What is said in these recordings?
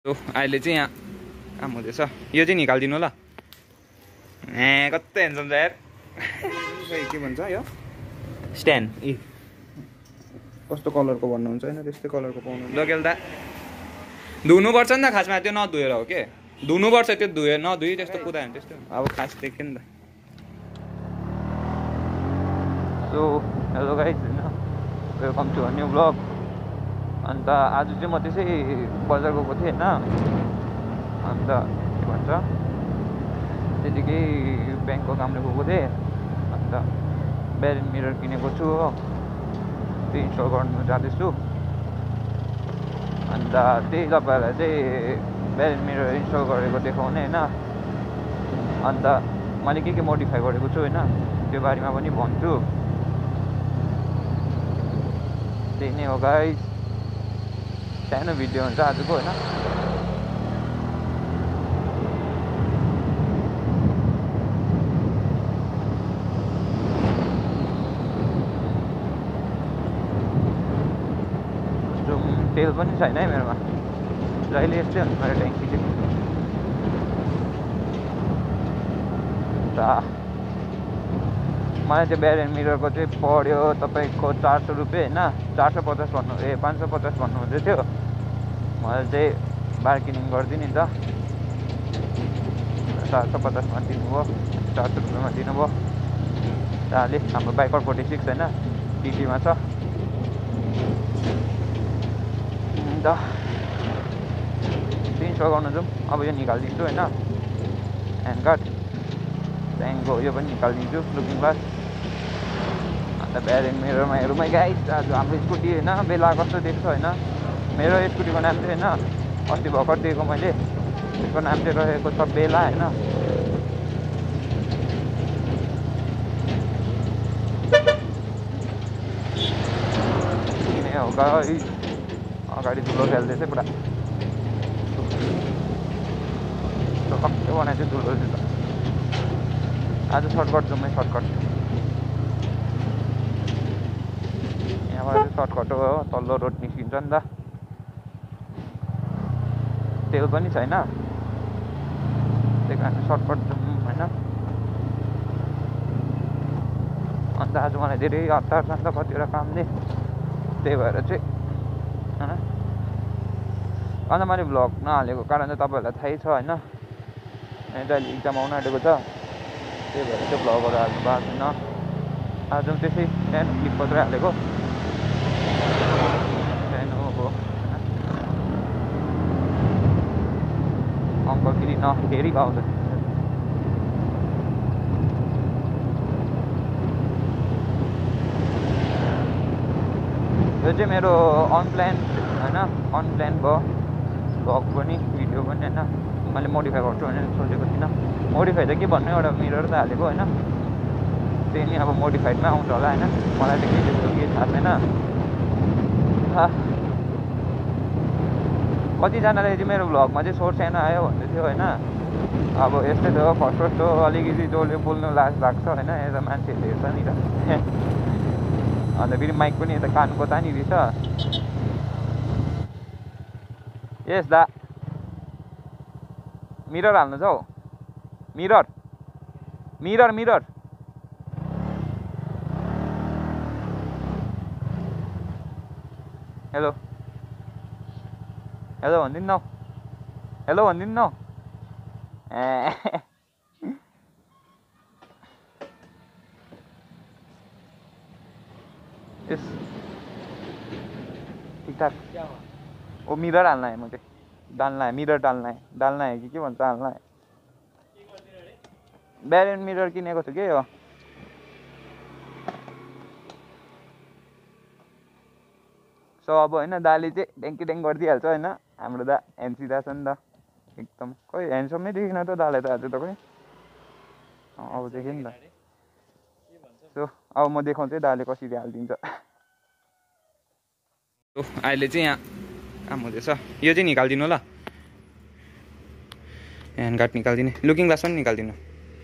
अहिले चाहिँ यहाँ काम हुँदैछ। यो चाहिँ निकालिदिनु ल। कस्तो हेन्सम छ यार। के भन्छ यो स्ट्यान्ड ए कस्तो कलरको भन्नुहुन्छ हैन त्यस्तै कलरको पाउनु लोकेल दा धुनुपर्छ नि त खासमा त्यो नधुएर हो के धुनुपर्छ त्यो धुए नधुई त्यस्तो कुदायो भने त्यस्तो अब खास देख्यो नि त। सो हेलो गाइस हैन welcome to a new blog. अन्त आज चाहिँ म त्यसै बजार गएको थिएँ हैन। अन्त के भन्छ त्यतिकै ब्याङ्कको कामले गएको थिएँ। अन्त ब्यारिङ मिरर किनेको छु हो त्यो इन्स्टल गर्नु जाँदैछु। अन्त त्यही तपाईँहरूलाई चाहिँ ब्यारिङ मिरर इन्स्टल गरेको देखाउने हैन। अन्त मैले के मोडिफाई गरेको छु हैन त्यो बारेमा पनि भन्छु। त्यही नै हो गाइस सानो भिडियो हुन्छ आजको हैन। तेल पनि छैन है मेरोमा जहिले यस्तै हुन्छ मेरो ट्याङ्की चाहिँ। मलाई त्यो ब्यारिङ मिररको चाहिँ पऱ्यो तपाईँको 400 रुपियाँ होइन 450 भन्नु 550 भन्नुहुँदै थियो। मैले चाहिँ बार्गेनिङ गरिदिएँ नि त 450मा दिनुभयो 400 रुपियाँमा दिनुभयो। अहिले हाम्रो बाइकर 46 होइन टिटीमा छ। अन्त इन्स्टल गर्न जाउँ। अब यो निकालिदिन्छु होइन ह्यान्ड कार्ड त्यहाँदेखिको यो पनि निकालिदिन्छु लुकिङ ग्लास। अन्त ब्यारिङ मिररमा हेरौँ है गाइस आज हाम्रो स्कुटी होइन बेला कस्तो देख्छ होइन। मेरो स्कुटीको नाम चाहिँ होइन अस्ति भर्खर दिएको मैले त्यसको नाम चाहिँ रहेको छ बेला होइन। किन हो गाइस अगाडि धुलो खेल्दैछ पुरा टक्कै बनाएको थियो धुलो चाहिँ। आज सर्टकट जाउँ है सर्टकट यहाँबाट सर्टकट हो तल्लो रोड निस्किन्छ नि त। तेल पनि छैन त्यही कारण सर्टकट जाउँ होइन। अन्त आज मलाई धेरै हतार छ नि त कतिवटा कामले त्यही भएर चाहिँ होइन। अन्त मैले भ्लग नहालेको कारण चाहिँ तपाईँहरूलाई थाहै छ होइन। अहिले इक्जाम आउनु आँटेको छ त्यही भएर चाहिँ भ्लगहरू हाल्नु पाएको छैन। आज त्यसै सानो क्लिप मात्रै हालेको सानो अब अङ्कल फेरि नफेरि आउँछ। यो चाहिँ मेरो अनप्लान होइन अनप्लान भयो भ्लग पनि भिडियो पनि होइन। मैले मोडिफाई गर्छु भनेर सोचेको थिइनँ। मोडिफाई त के भन्नु एउटा मिरर त हालेको होइन त्यही नि अब मोडिफाइडमा आउँछ होला होइन। मलाई त केही त्यस्तो केही थाहा छैन। कतिजनाले चाहिँ मेरो भ्लगमा चाहिँ सोर्स सानो आयो भन्दै थियो होइन। अब यस्तै त हो फर्स्ट हो अलिकति जसले बोल्नु लाज लाग्छ होइन यता मान्छेहरूले हेर्छ नि त। अन्त फेरि माइक पनि यता कानको तानिरहेछ। यस दा मिरर हाल्नु छ हौ mirror mirror mirror hello hello भनिदिनु न हेलो भनिदिनु न यस ठिकठाक ओ मिरर हाल्न है मुझे डालना है मिरर डालना है कि के भन्छ हाल्न है। ब्यारिङ मिरर किनेको छु के हो। सो अब होइन दाले चाहिँ ट्याङ्की ट्याङ्क गरिदिइहाल्छ होइन। हाम्रो दा ह्यान्सी दा छ नि त एकदम खोइ ह्यान्डसम्मै देखिन त दालाई त आज त खोइ अब देखेँ नि त। सो अब म देखाउँछु है दाले कसरी हालिदिन्छ। अहिले चाहिँ यहाँ काम हुँदैछ। यो चाहिँ निकालिदिनु ल ह्यान्ड कार्ड निकालिदिने लुकिङ ग्लास पनि निकालिदिनु।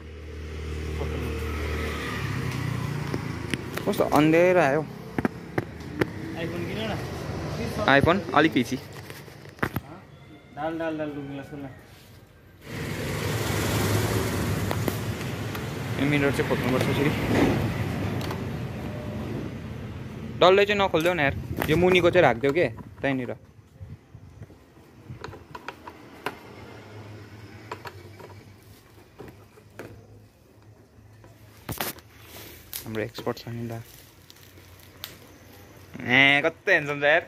कस्तो अन्धेर आयो आइफोन अलिक पछि डाल गिलास खोल्न यो मिरर चाहिँ खोल्नुपर्छ फेरि डल्लै चाहिँ नखोल्देऊ न यार यो मुनिको चाहिँ राखिदेऊ के त्यहीँनिर हाम्रो एक्सपर्ट छ नि दा ए कति हेन्सम छ यार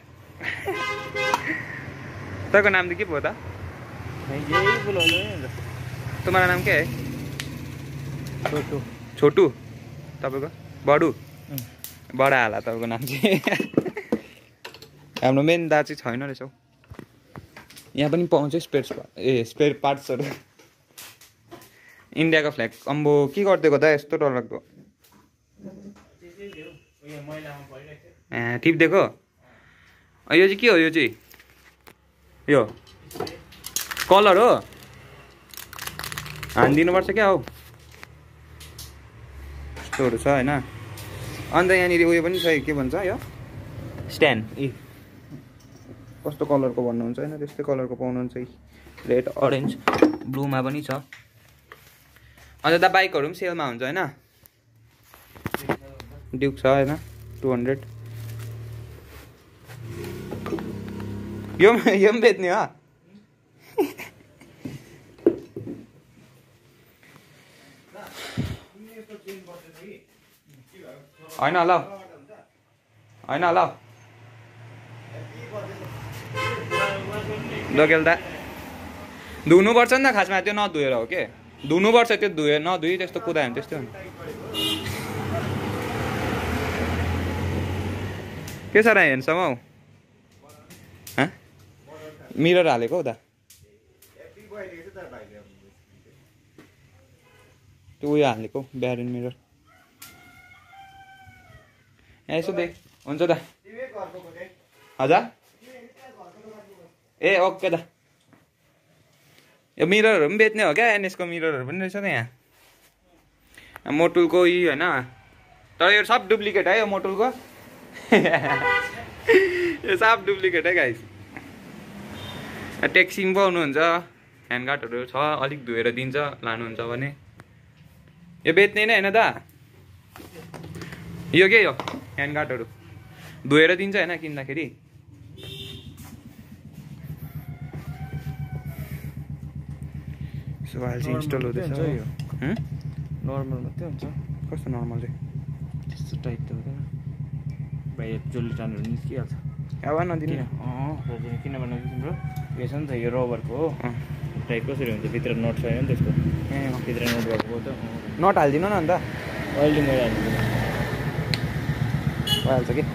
तपाईँको नाम चाहिँ के भयो त यही बोलाउनु नि तुम्हारा नाम क्या है छोटो छोटू तपाईँको बडु बडा हाला तपाईँको नाम चाहिँ हाम्रो मेन दा चाहिँ छैन रहेछ हौ यहाँ पनि पाउँछ स्पेयर पार्ट्सहरू इन्डियाको फ्ल्याग अम्बो के गरिदिएको दा यस्तो डरलाग्दो टिपिदिएको यो चाहिँ के हो यो चाहिँ यो कलर हो हानिदिनुपर्छ क्या हौ यस्तोहरू छ होइन अन्त यहाँनिर उयो पनि छ के भन्छ यो स्ट्यान्ड कस्तो कलरको भन्नुहुन्छ होइन त्यस्तै कलरको पाउनुहुन्छ रेड अरेन्ज ब्लूमा पनि छ अन्त दा बाइकहरू पनि सेलमा हुन्छ होइन ड्युक छ होइन 200 यो पनि बेच्ने हो होइन ल होइन ल लगेल दा धुनुपर्छ नि त खासमा त्यो नधुएर हो के धुनुपर्छ त्यो नधुई त्यस्तो कुदायो भने त्यस्तै हो के छ र हेर्छम हौ मिरर हालेको हौ दा त्यो उयो हालेको ब्यारिन मिरर यहाँ यसो देख हुन्छ दा हजुर ए ओके दा यो मिररहरू पनि बेच्ने हो क्या एनएसको मिररहरू पनि रहेछ त यहाँ मोटुलको यी होइन तर यो सब डुप्लिकेट है यो मोटुलको यो सब डुप्लिकेट है गाइस ट्याक्सीमा पाउनुहुन्छ ह्यान्डगार्डहरू छ अलिक धोएर दिन्छ लानुहुन्छ भने यो बेच्ने नै होइन दा यो के हो ह्यान्डगार्डहरू धोएर दिन्छ होइन किन्दाखेरि सो अहिले चाहिँ इन्स्टल हुँदैछ नर्मल मात्रै हुन्छ कस्तो नर्मल चाहिँ त्यस्तो टाइट त हुँदैन बाहिर जसले टानहरू निस्किहाल्छ अब नदिने किनभने तिम्रो यो छ नि त यो रबरको हो टाइट कसरी हुन्छ भित्र नट छैन नि त्यसको भित्र नट भएको त नट हालिदिनु न अन्त अहिले मैले हालिदिनु भइहाल्छ कि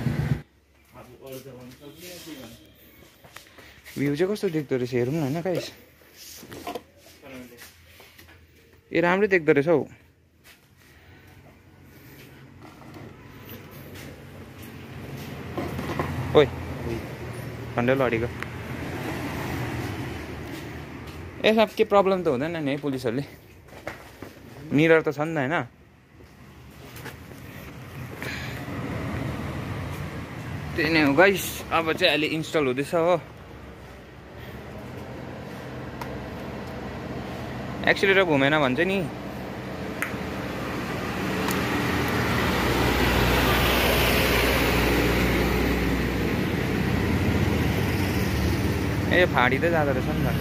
भ्यू चाहिँ कस्तो देख्दो रहेछ हेरौँ न होइन गाइस ए राम्रै देख्दो रहेछ हौ ओइ झन्डै लडेको यसमा के प्रब्लम त हुँदैन नि है पुलिसहरूले मिरर त छ नि त होइन त्यही नै हो गाइस अब चाहिँ अहिले इन्स्टल हुँदैछ हो एक्सिलेटर घुमेन भन्छ नि ए फाडिँदै जाँदो रहेछ नि त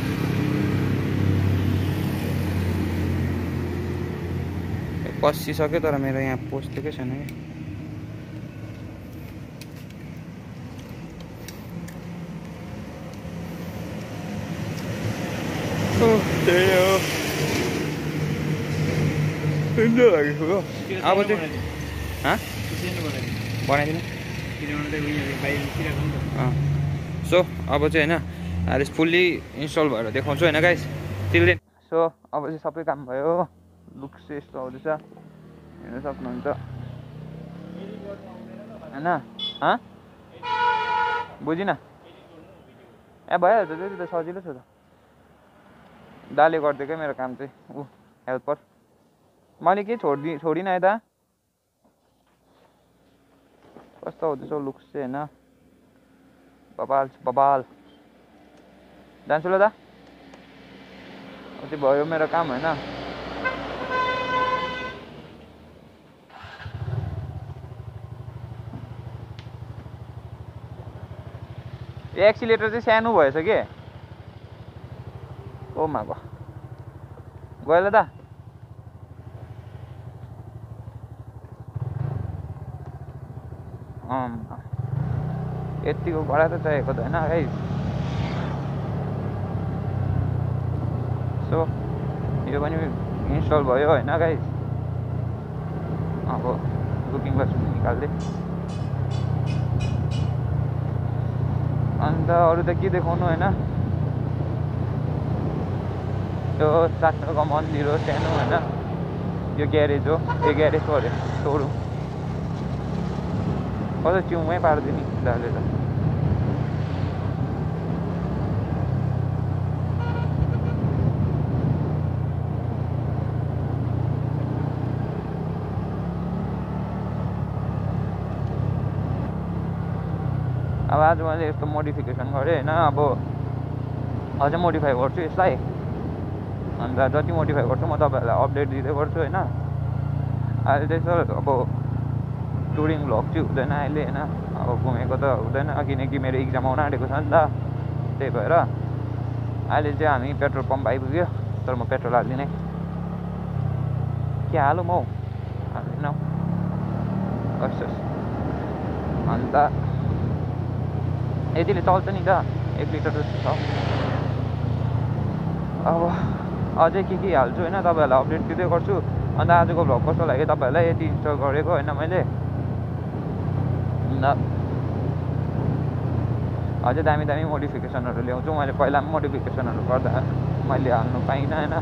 पसिसक्यो तर मेरो यहाँ पोस्टेकै छैन कि अब चाहिँ बनाइदिनु सो अब चाहिँ होइन अहिले फुल्ली इन्स्टल भएर देखाउँछु होइन गाइस टिल सो अब चाहिँ सबै काम भयो लुक चाहिँ यस्तो आउँदैछ हेर्न सक्नुहुन्छ होइन बुझिनँ ए भइहाल्छ त्यति त सजिलो छ त दाले गरिदिएकै मेरो काम चाहिँ ऊ हेल्पर मैले के छोडिनँ यता कस्तो हुँदैछ लुक्स चाहिँ होइन बबाल जान्छु ल दा अझै भयो मेरो काम होइन एक्सिलेटर चाहिँ सानो भएछ के ओ माको गयो ल दा यतिको कडा त चाहिएको त होइन है सो यो पनि इन्स्टल भयो होइन गाइस अब लुकिङ ग्लास निकाल्दै अन्त अरू त के देखाउनु होइन यो साथको मन्दिर हो सानो होइन यो ग्यारेज हो यो ग्यारेज हो अरे सोरुम कतै चिउमै पारिदिने दाले त अब आज मैले यस्तो मोडिफिकेसन गरेँ होइन अब अझै मोडिफाई गर्छु यसलाई अन्त जति मोडिफाई गर्छु म तपाईँहरूलाई अपडेट दिँदै गर्छु होइन अहिले चाहिँ अब टुरिङ भ्लग चाहिँ हुँदैन अहिले होइन अब घुमेको त हुँदैन किनकि मेरो इक्जाम आउन आँटेको छ नि त त्यही भएर अहिले चाहिँ हामी पेट्रोल पम्प आइपुग्यो तर म पेट्रोल हाल्दिनँ के हालौँ हौ हाल्दिनँ हस् अन्त यतिले चल्छ नि त 1 लिटर जस्तो छ अब अझै के हाल्छु होइन तपाईँहरूलाई अपडेट दिँदै गर्छु अन्त आजको भ्लग कस्तो लाग्यो तपाईँहरूलाई यति इन्स्टल गरेको होइन मैले अझै दामी दामी मोडिफिकेसनहरू ल्याउँछु मैले पहिला पनि मोडिफिकेसनहरू गर्दा मैले हाल्नु पाइनँ होइन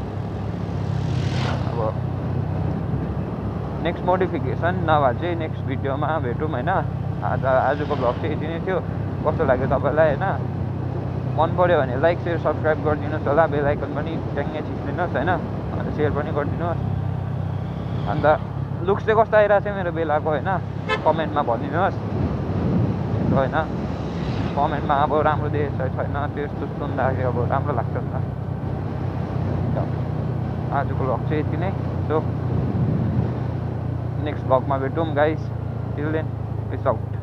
अब नेक्स्ट मोडिफिकेसन नभए चाहिँ नेक्स्ट भिडियोमा भेटौँ होइन आजको भ्लग चाहिँ यति नै थियो कस्तो लाग्यो तपाईँलाई होइन मन पऱ्यो भने लाइक सेयर सब्सक्राइब गरिदिनुहोस् होला बेल आइकन पनि ट्याङ्गै थिचिदिनुहोस् होइन अन्त सेयर पनि गरिदिनुहोस् अन्त लुक्स चाहिँ कस्तो आइरहेको छ मेरो बेलाको होइन कमेन्टमा भनिदिनुहोस् होइन कमेन्टमा अब राम्रो देखेको छ छैन त्यस्तो सुन्दाखेरि अब राम्रो लाग्छ नि त आजको भ्लग चाहिँ यति नै सो नेक्स्ट भ्लगमा भेटौँ guys till then peace out